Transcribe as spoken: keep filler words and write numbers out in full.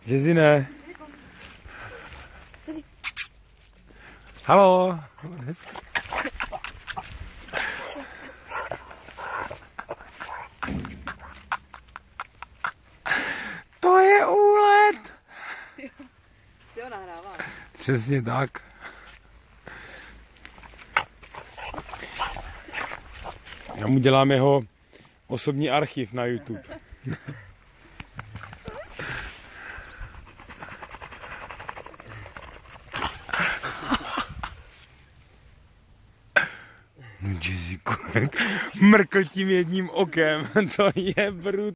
Jezi ne. Haló. To je úlet. Jo, nahrává. Přesně tak. Já mu dělám jeho osobní archiv na YouTube. No Jessiku, mrkl tím jedním okem, to je brut.